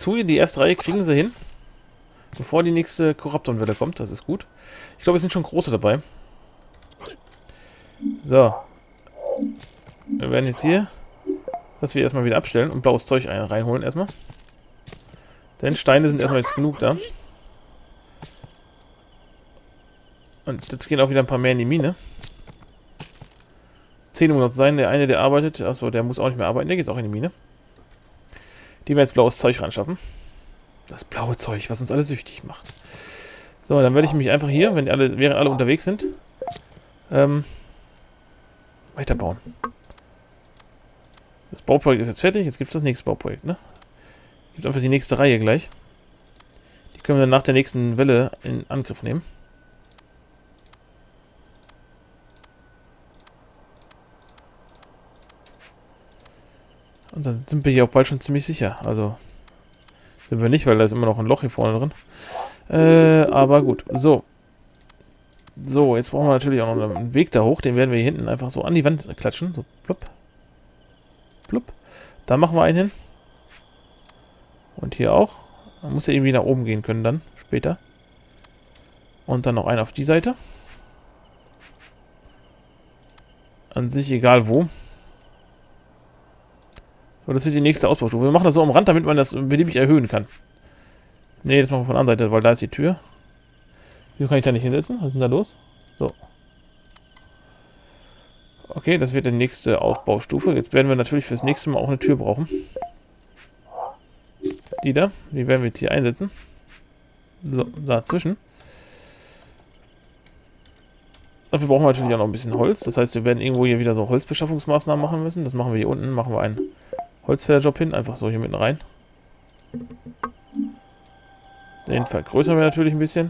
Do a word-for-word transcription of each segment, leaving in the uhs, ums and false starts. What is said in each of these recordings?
zu, die erste Reihe kriegen sie hin. Bevor die nächste Corruptor-Welle kommt. Das ist gut. Ich glaube, es sind schon große dabei. So. Wir werden jetzt hier das wir erstmal wieder abstellen und blaues Zeug ein, reinholen erstmal. Denn Steine sind erstmal jetzt genug da. Und jetzt gehen auch wieder ein paar mehr in die Mine. Zehn Uhr noch sein. Der eine, der arbeitet. Achso, der muss auch nicht mehr arbeiten. Der geht auch in die Mine. Die werden jetzt blaues Zeug ranschaffen. Das blaue Zeug, was uns alle süchtig macht. So, dann werde ich mich einfach hier, wenn alle, während alle unterwegs sind, ähm, weiterbauen. Das Bauprojekt ist jetzt fertig. Jetzt gibt es das nächste Bauprojekt, ne? Gibt einfach die nächste Reihe gleich. Die können wir dann nach der nächsten Welle in Angriff nehmen. Und dann sind wir hier auch bald schon ziemlich sicher. Also sind wir nicht, weil da ist immer noch ein Loch hier vorne drin. Äh, aber gut. So. So, jetzt brauchen wir natürlich auch noch einen Weg da hoch. Den werden wir hier hinten einfach so an die Wand klatschen. So, plupp. Plupp. Da machen wir einen hin. Und hier auch. Man muss ja irgendwie nach oben gehen können dann, später. Und dann noch einen auf die Seite. An sich egal wo. So, das wird die nächste Ausbaustufe. Wir machen das so am Rand, damit man das beliebig erhöhen kann. Ne, das machen wir von der anderen Seite, weil da ist die Tür. Wieso kann ich da nicht hinsetzen? Was ist denn da los? So. Okay, das wird die nächste Aufbaustufe. Jetzt werden wir natürlich fürs nächste Mal auch eine Tür brauchen. Die da. Die werden wir jetzt hier einsetzen. So, dazwischen. Dafür brauchen wir natürlich auch noch ein bisschen Holz. Das heißt, wir werden irgendwo hier wieder so Holzbeschaffungsmaßnahmen machen müssen. Das machen wir hier unten. Machen wir einen Holzfällerjob hin. Einfach so hier mitten rein. Den vergrößern wir natürlich ein bisschen.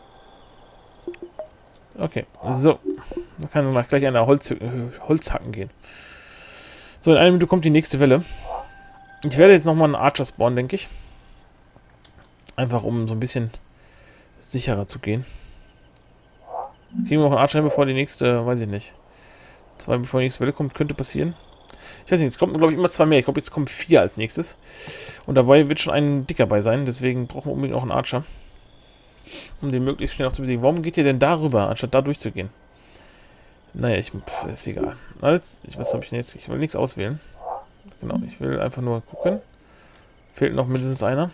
Okay, so. Da kann man gleich an der Holz, äh, Holzhacken gehen. So, in einer Minute kommt die nächste Welle. Ich werde jetzt nochmal einen Archer spawnen, denke ich. Einfach um so ein bisschen sicherer zu gehen. Kriegen wir noch einen Archer hin, bevor die nächste, weiß ich nicht. Zwei, bevor die nächste Welle kommt, könnte passieren. Ich weiß nicht, jetzt kommt, glaube ich, immer zwei mehr. Ich glaube, jetzt kommen vier als nächstes. Und dabei wird schon ein dicker bei sein. Deswegen brauchen wir unbedingt auch einen Archer. Um den möglichst schnell auch zu besiegen. Warum geht ihr denn darüber, anstatt da durchzugehen? Naja, ich, pff, ist egal. Ich, was habe ich denn jetzt? Ich will nichts auswählen. Genau, ich will einfach nur gucken. Fehlt noch mindestens einer.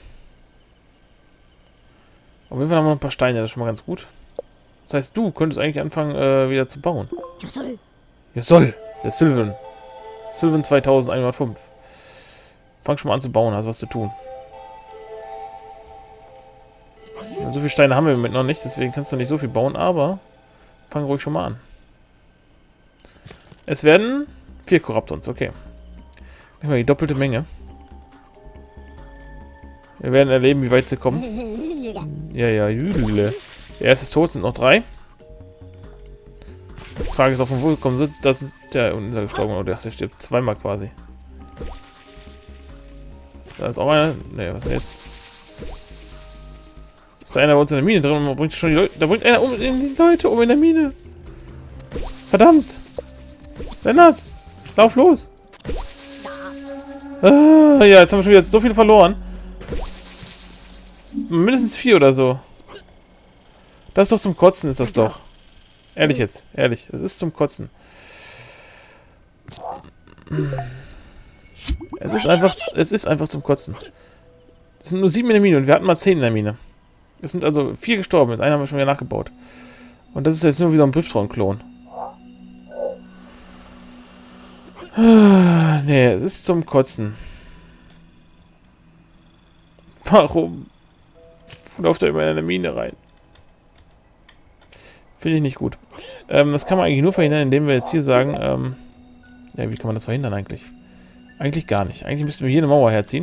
Auf jeden Fall haben wir noch ein paar Steine, das ist schon mal ganz gut. Das heißt, du könntest eigentlich anfangen, äh, wieder zu bauen. Ja soll. Ja soll. Der Sylvan. Sylvan zweitausendeinhundertfünf. Fang schon mal an zu bauen, hast was zu tun. Ja, so viele Steine haben wir mit noch nicht, deswegen kannst du nicht so viel bauen, aber fang ruhig schon mal an. Es werden vier Corruptons, okay. Nehmen wir die doppelte Menge. Wir werden erleben, wie weit sie kommen. Ja, ja, Jüdele. Der erste ist tot, sind noch drei. Die Frage ist auch, von wo gekommen sind. Da sind der unten ist er gestorben. Oder der stirbt zweimal quasi. Da ist auch einer. Ne, was ist jetzt? Ist da einer bei uns in der Mine drin und man bringt schon die Leute. Da bringt einer um in die Leute um in der Mine. Verdammt! Lennart! Lauf los! Ah, ja, jetzt haben wir schon wieder so viel verloren. Mindestens vier oder so. Das ist doch zum Kotzen, ist das doch. Ehrlich jetzt, ehrlich. Das ist zum Kotzen. Es ist einfach, es ist einfach zum Kotzen. Es sind nur sieben in der Mine und wir hatten mal zehn in der Mine. Es sind also vier gestorben. Mit einem haben wir schon wieder nachgebaut. Und das ist jetzt nur wieder ein Blyftron-Klon. Nee, es ist zum Kotzen. Warum läuft er immer in eine Mine rein? Finde ich nicht gut. Ähm, das kann man eigentlich nur verhindern, indem wir jetzt hier sagen, ähm, ja, wie kann man das verhindern eigentlich? Eigentlich gar nicht. Eigentlich müssten wir hier eine Mauer herziehen.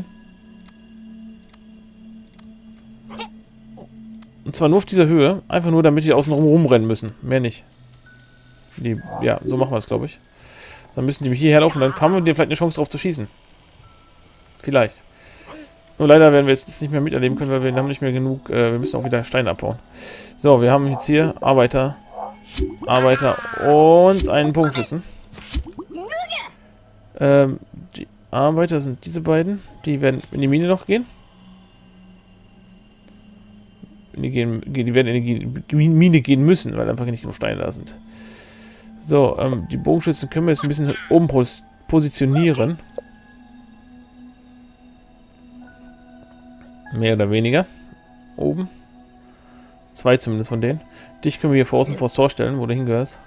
Und zwar nur auf dieser Höhe. Einfach nur, damit die außen rum rumrennen müssen. Mehr nicht. Die, ja, so machen wir es, glaube ich. Dann müssen die hierher laufen, dann haben wir denen vielleicht eine Chance drauf zu schießen. Vielleicht. Nur leider werden wir jetzt das nicht mehr miterleben können, weil wir haben nicht mehr genug, äh, wir müssen auch wieder Steine abbauen. So, wir haben jetzt hier Arbeiter, Arbeiter und einen Bogenschützen. Ähm, die Arbeiter sind diese beiden, die werden in die Mine noch gehen. in die, gehen, die werden in die Mine gehen müssen, weil einfach nicht genug Steine da sind. So, ähm, die Bogenschützen können wir jetzt ein bisschen oben pos positionieren. Mehr oder weniger. Oben. Zwei zumindest von denen. Dich können wir hier vor außen vor das Tor stellen, wo du hingehörst.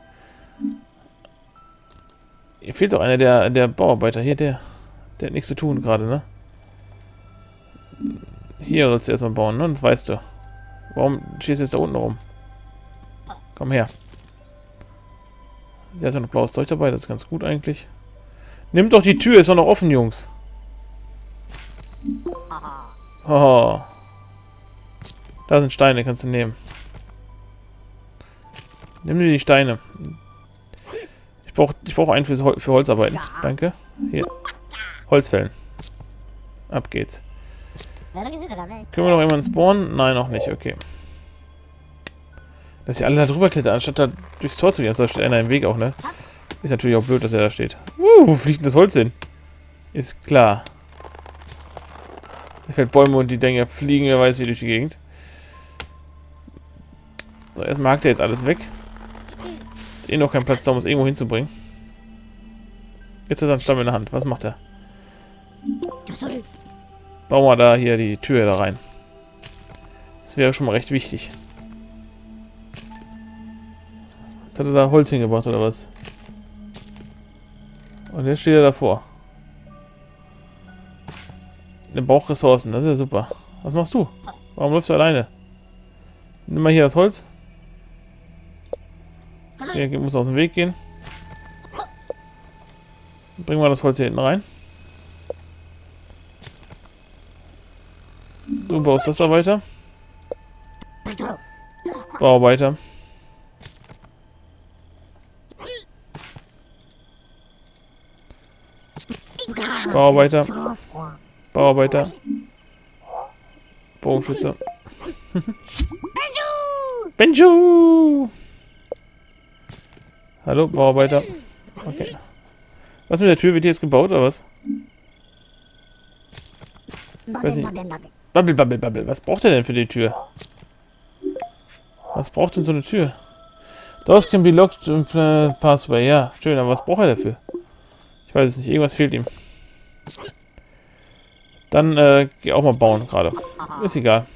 Hier fehlt doch einer der, der Bauarbeiter. Hier, der. Der hat nichts zu tun gerade, ne? Hier sollst du erstmal bauen, ne? Das weißt du. Warum stehst du jetzt da unten rum? Komm her. Der hat ja noch blaues Zeug dabei, das ist ganz gut eigentlich. Nimmt doch die Tür, ist doch noch offen, Jungs. Oh. Da sind Steine, kannst du nehmen. Nimm dir die Steine. Ich brauche ich brauch einen für, Hol für Holzarbeiten. Danke. Hier. Holzfällen. Ab geht's. Können wir noch jemanden spawnen? Nein, noch nicht. Okay. Dass sie alle da drüber klettern, anstatt da durchs Tor zu gehen. Da steht einer im Weg auch, ne? Ist natürlich auch blöd, dass er da steht. Uh, wo fliegt denn das Holz hin? Ist klar. Da fällt Bäume und die Dinger fliegen, wer weiß wie durch die Gegend. So, erstmal hakt er jetzt alles weg. Ist eh noch kein Platz da, um es irgendwo hinzubringen. Jetzt hat er einen Stamm in der Hand. Was macht er? Bauen wir da hier die Tür da rein. Das wäre schon mal recht wichtig. Jetzt hat er da Holz hingebracht oder was? Und jetzt steht er davor. Der braucht Ressourcen, das ist ja super. Was machst du? Warum läufst du alleine? Nimm mal hier das Holz. Hier muss aus dem Weg gehen. Bringen wir das Holz hier hinten rein. Du baust das da weiter. Bau weiter. Bau weiter. Bau weiter. Bogenschütze. Benju! Hallo, Bauarbeiter. Okay. Was mit der Tür? Wird die jetzt gebaut oder was? Weiß nicht. Babbel, babbel, babbel. Was braucht er denn für die Tür? Was braucht denn so eine Tür? Doors can be locked and uh, pathway. Ja, schön, aber was braucht er dafür? Ich weiß es nicht. Irgendwas fehlt ihm. Dann äh, geh auch mal bauen gerade. Ist egal.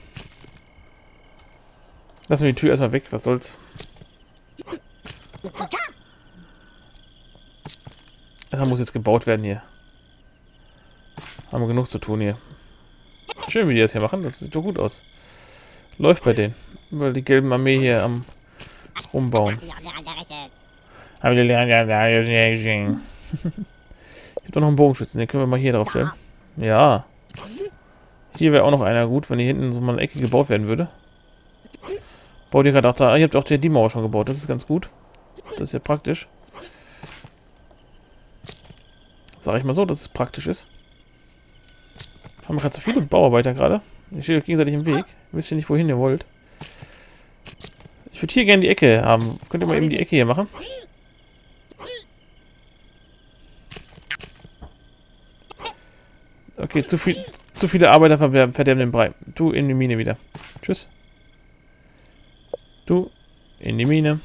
Lassen wir die Tür erstmal weg. Was soll's? Das muss jetzt gebaut werden hier. Haben wir genug zu tun hier. Schön, wie die das hier machen. Das sieht doch gut aus. Läuft bei denen. Weil die gelben Armee hier am rumbauen. Ich habe doch noch einen Bogenschützen. Den können wir mal hier drauf stellen. Ja. Hier wäre auch noch einer gut, wenn hier hinten so mal eine Ecke gebaut werden würde. Baut ihr gerade auch da. Ihr habt auch die Mauer schon gebaut. Das ist ganz gut. Das ist ja praktisch. Sag ich mal so, dass es praktisch ist. Haben wir gerade so viele Bauarbeiter gerade. Ihr steht euch gegenseitig im Weg. Wisst ihr nicht, wohin ihr wollt. Ich würde hier gerne die Ecke haben. Könnt ihr mal eben die Ecke hier machen? Okay, zu viel, zu viele Arbeiter verderben, verderben den Brei. Du in die Mine wieder. Tschüss. Du in die Mine.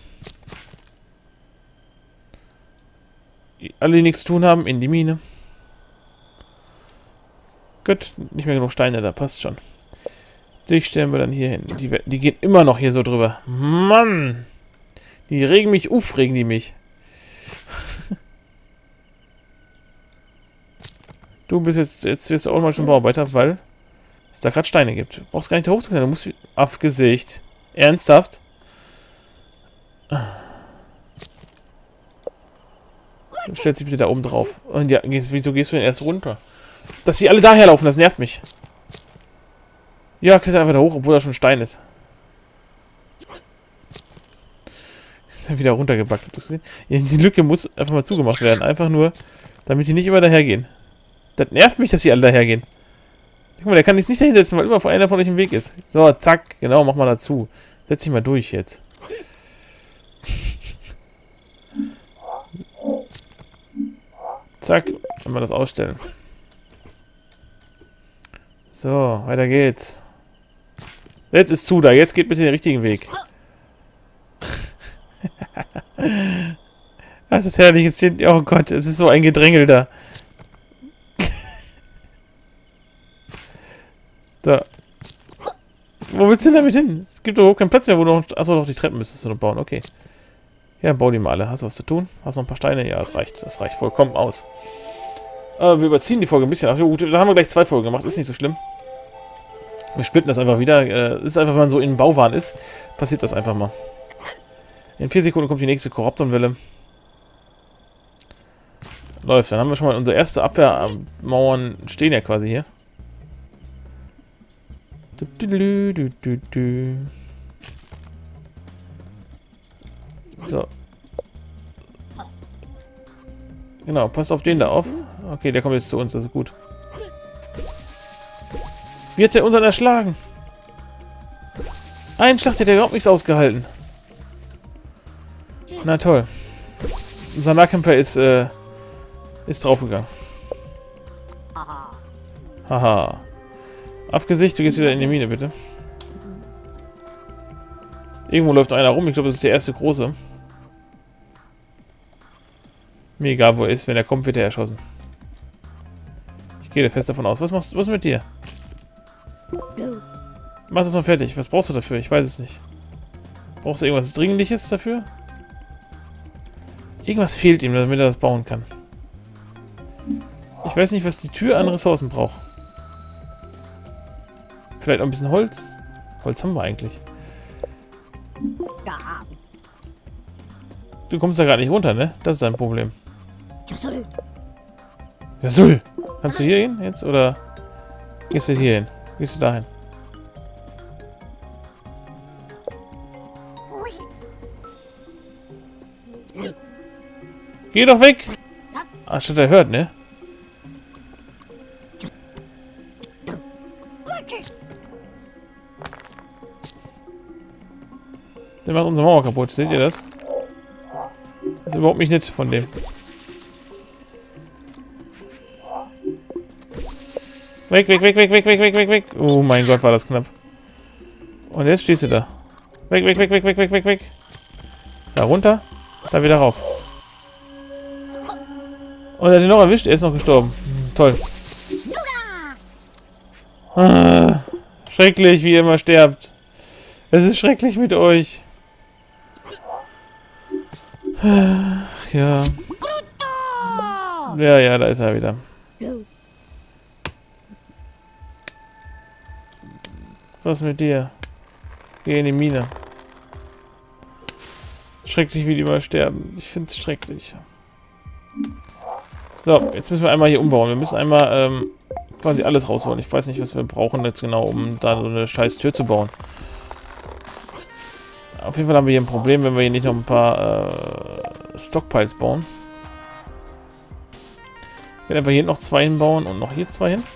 Alle, die nichts zu tun haben, in die Mine. Gut, nicht mehr genug Steine, da passt schon. Dich stellen wir dann hier hin. Die, die gehen immer noch hier so drüber. Mann! Die regen mich auf, regen die mich. Du bist jetzt, jetzt wirst du auch mal schon Bauarbeiter, weil es da gerade Steine gibt. Du brauchst gar nicht da hochzuklettern, du musst auf Gesicht. Ernsthaft? Du stellst dich bitte da oben drauf. Und ja, wieso gehst du denn erst runter? Dass sie alle daher laufen, das nervt mich. Ja, kletter einfach da hoch, obwohl da schon Stein ist. Ist wieder runtergebackt, habt ihr das gesehen? Ja, die Lücke muss einfach mal zugemacht werden. Einfach nur, damit die nicht immer dahergehen. Das nervt mich, dass sie alle dahergehen. Guck mal, der kann jetzt nicht dahinsetzen, weil immer vor einer von euch im Weg ist. So, zack, genau, mach mal dazu. Setz dich mal durch jetzt. Zack, einmal das ausstellen. So, weiter geht's. Jetzt ist zu da. Jetzt geht bitte den richtigen Weg. Das ist herrlich. Jetzt steht... Oh Gott, es ist so ein Gedrängel da. So. Wo willst du denn damit hin? Es gibt doch überhaupt keinen Platz mehr, wo du noch... Achso, doch, die Treppen müsstest du noch bauen. Okay. Ja, bau die mal alle. Hast du was zu tun? Hast du noch ein paar Steine? Ja, das reicht. Das reicht vollkommen aus. Äh, wir überziehen die Folge ein bisschen. Ach gut, da haben wir gleich zwei Folgen gemacht. Ist nicht so schlimm. Wir splitten das einfach wieder. Äh, ist einfach, wenn man so in Bauwahn ist, passiert das einfach mal. In vier Sekunden kommt die nächste Korruptorwelle. Läuft. Dann haben wir schon mal unsere erste Abwehrmauern stehen ja quasi hier. Du, du, du, du, du. So. Genau, passt auf den da auf. Okay, der kommt jetzt zu uns, das ist gut. Wie hat der unseren erschlagen? Ein Schlag hat der überhaupt nichts ausgehalten. Na toll. Unser Nahkämpfer ist, äh, ist draufgegangen. Haha. Abgesicht, du gehst wieder in die Mine, bitte. Irgendwo läuft einer rum, ich glaube, das ist der erste große. Mir egal, wo er ist, wenn er kommt, wird er erschossen. Ich gehe da fest davon aus. Was machst du? Was ist mit dir? Mach das mal fertig. Was brauchst du dafür? Ich weiß es nicht. Brauchst du irgendwas Dringliches dafür? Irgendwas fehlt ihm, damit er das bauen kann. Ich weiß nicht, was die Tür an Ressourcen braucht. Vielleicht auch ein bisschen Holz? Holz haben wir eigentlich. Du kommst da gerade nicht runter, ne? Das ist ein Problem. Ja, soll. Kannst du hier hin jetzt? Oder gehst du hier hin? Gehst du dahin? Geh doch weg! Ah, statt er hört, ne? Der macht unsere Mauer kaputt. Seht ihr das? Das ist überhaupt nicht nett von dem. Weg, weg, weg, weg, weg, weg, weg, weg, weg. Oh mein Gott, war das knapp. Und jetzt stehst du da. Weg, weg, weg, weg, weg, weg, weg, weg. Da runter. Da wieder rauf. Und er hat ihn noch erwischt. Er ist noch gestorben. Hm, toll. Ah, schrecklich, wie ihr immer sterbt. Es ist schrecklich mit euch. Ja. Ja, ja, da ist er wieder. Was mit dir? Geh in die Mine. Schrecklich, wie die immer sterben. Ich finde es schrecklich. So, jetzt müssen wir einmal hier umbauen. Wir müssen einmal ähm, quasi alles rausholen. Ich weiß nicht, was wir brauchen jetzt genau, um da so eine scheiß Tür zu bauen. Auf jeden Fall haben wir hier ein Problem, wenn wir hier nicht noch ein paar äh, Stockpiles bauen. Ich werde einfach hier noch zwei hinbauen und noch hier zwei hin.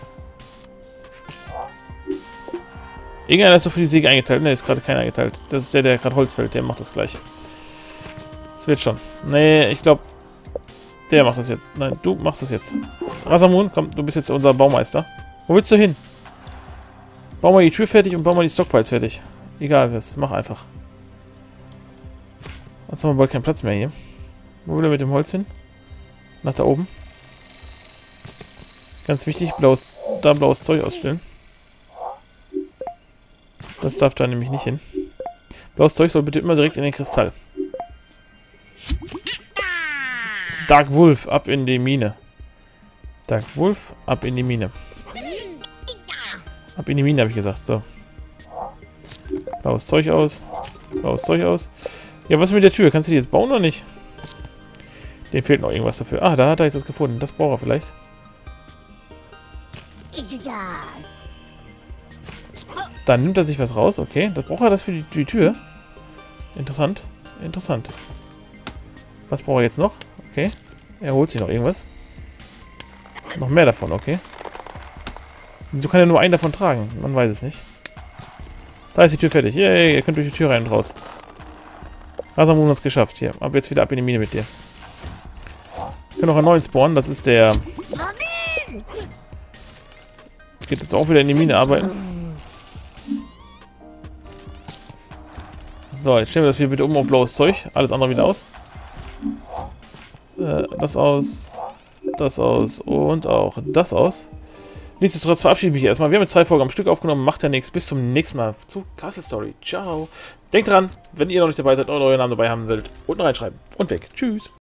Irgendeiner ist so für die Säge eingeteilt. Ne, ist gerade keiner eingeteilt. Das ist der, der gerade Holz fällt. Der macht das gleich. Das wird schon. Nee, ich glaube, der macht das jetzt. Nein, du machst das jetzt. Rasamun, komm, du bist jetzt unser Baumeister. Wo willst du hin? Bau mal die Tür fertig und bau mal die Stockpiles fertig. Egal was, mach einfach. Jetzt haben wir bald keinen Platz mehr hier. Wo will er mit dem Holz hin? Nach da oben. Ganz wichtig, blaues, da blaues Zeug ausstellen. Das darf da nämlich nicht hin. Blaues Zeug soll bitte immer direkt in den Kristall. Dark Wolf, ab in die Mine. Dark Wolf, ab in die Mine. Ab in die Mine, habe ich gesagt. So. Blaues Zeug aus. Blaues Zeug aus. Ja, was mit der Tür? Kannst du die jetzt bauen oder nicht? Dem fehlt noch irgendwas dafür. Ah, da hat er jetzt das gefunden. Das braucht er vielleicht. Dann nimmt er sich was raus. Okay, das braucht er das für die, die Tür. Interessant. Interessant. Was braucht er jetzt noch? Okay. Er holt sich noch irgendwas. Noch mehr davon, okay. Wieso kann er nur einen davon tragen? Man weiß es nicht. Da ist die Tür fertig. Yay, ihr könnt durch die Tür rein und raus. Rasamun hat es geschafft. Hier, ab jetzt wieder ab in die Mine mit dir. Wir können noch einen neuen spawnen. Das ist der... Geht jetzt auch wieder in die Mine arbeiten. So, jetzt stellen wir das hier bitte um auf blaues Zeug. Alles andere wieder aus. Äh, das aus. Das aus. Und auch das aus. Nichtsdestotrotz verabschiede ich mich erstmal. Wir haben jetzt zwei Folgen am Stück aufgenommen. Macht ja nichts. Bis zum nächsten Mal zu Castle Story. Ciao. Denkt dran, wenn ihr noch nicht dabei seid oder euren Namen dabei haben wollt, unten reinschreiben. Und weg. Tschüss.